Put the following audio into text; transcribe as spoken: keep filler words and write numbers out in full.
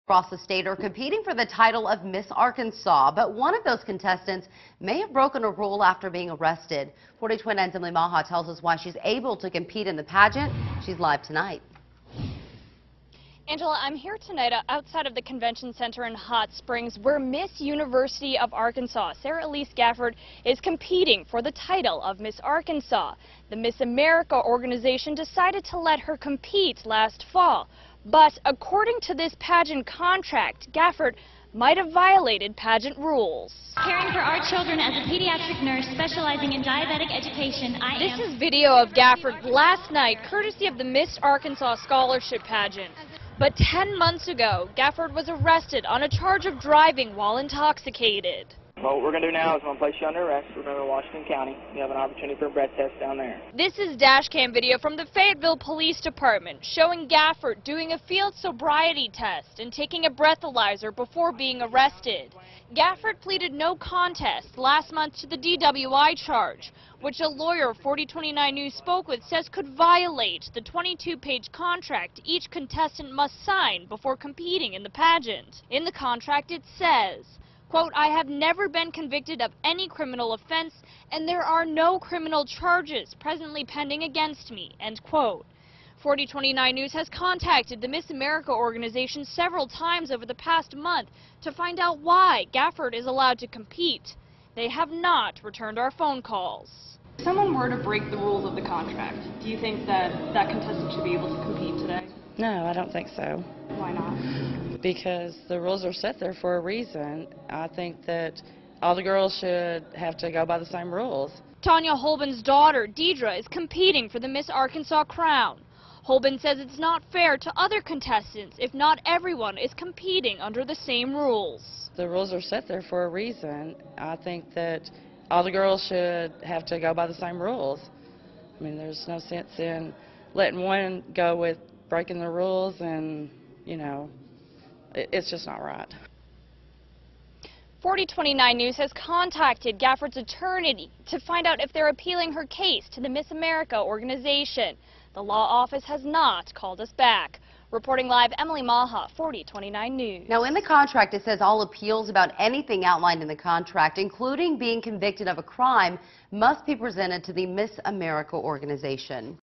Across the state are competing for the title of Miss Arkansas, but one of those contestants may have broken a rule after being arrested. forty Twin nine's Emily Maha tells us why she's able to compete in the pageant. She's live tonight. Angela, I'm here tonight outside of the Convention Center in Hot Springs, where Miss University of Arkansas, Sarah Elise Gafford, is competing for the title of Miss Arkansas. The Miss America organization decided to let her compete last fall. But according to this pageant contract, Gafford might have violated pageant rules. Caring for our children as a pediatric nurse specializing in diabetic education, I this am... This is video of Gafford last night, courtesy of the Miss Arkansas Scholarship Pageant. But ten months ago, Gafford was arrested on a charge of driving while intoxicated. Well, what we're going to do now is we're going to place you under arrest. We're going to go to Washington County. You have an opportunity for a breath test down there. This is dash cam video from the Fayetteville Police Department showing Gafford doing a field sobriety test and taking a breathalyzer before being arrested. Gafford pleaded no contest last month to the D W I charge, which a lawyer forty twenty-nine News spoke with says could violate the twenty-two page contract each contestant must sign before competing in the pageant. In the contract it says, quote, I have never been convicted of any criminal offense and there are no criminal charges presently pending against me, end quote. forty twenty-nine News has contacted the Miss America organization several times over the past month to find out why Gafford is allowed to compete. They have not returned our phone calls. If someone were to break the rules of the contract, do you think that that contestant should be able to compete today? No, I don't think so. Why not? Because the rules are set there for a reason. I think that all the girls should have to go by the same rules. Tanya Holben's daughter, Deidre, is competing for the Miss Arkansas crown. Holben says it's not fair to other contestants if not everyone is competing under the same rules. The rules are set there for a reason. I think that all the girls should have to go by the same rules. I mean, there's no sense in letting one go with breaking the rules, and, you know, it's just not right. forty twenty-nine News has contacted Gafford's attorney to find out if they're appealing her case to the Miss America organization. The law office has not called us back. Reporting live, Emily Maha, forty twenty-nine News. Now, in the contract, it says all appeals about anything outlined in the contract, including being convicted of a crime, must be presented to the Miss America organization.